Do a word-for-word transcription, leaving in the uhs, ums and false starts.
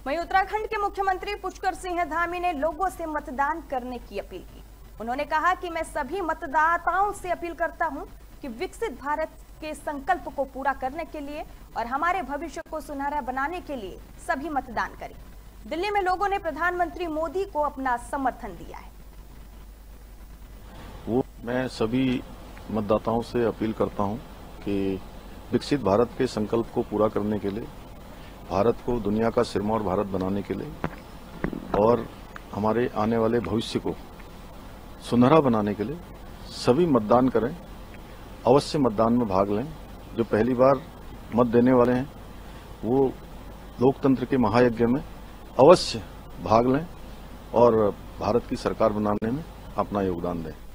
वहीं उत्तराखंड के मुख्यमंत्री पुष्कर सिंह धामी ने लोगों से मतदान करने की अपील की। उन्होंने कहा कि मैं सभी मतदाताओं से अपील करता हूं कि विकसित भारत के संकल्प को पूरा करने के लिए और हमारे भविष्य को सुनहरा बनाने के लिए सभी मतदान करें। दिल्ली में लोगों ने प्रधानमंत्री मोदी को अपना समर्थन दिया है। वो मैं सभी मतदाताओं से अपील करता हूं कि विकसित भारत के संकल्प को पूरा करने के लिए, भारत को दुनिया का सिरमौर भारत बनाने के लिए और हमारे आने वाले भविष्य को सुनहरा बनाने के लिए सभी मतदान करें। अवश्य मतदान में भाग लें। जो पहली बार मत देने वाले हैं वो लोकतंत्र के महायज्ञ में अवश्य भाग लें और भारत की सरकार बनाने में अपना योगदान दें।